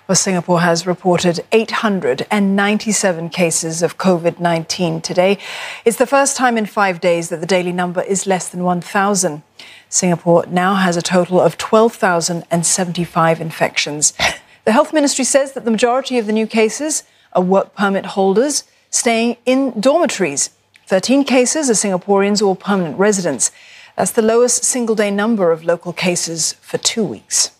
Well, Singapore has reported 897 cases of COVID-19 today. It's the first time in 5 days that the daily number is less than 1,000. Singapore now has a total of 12,075 infections. The Health Ministry says that the majority of the new cases are work permit holders staying in dormitories. 13 cases are Singaporeans or permanent residents. That's the lowest single-day number of local cases for 2 weeks.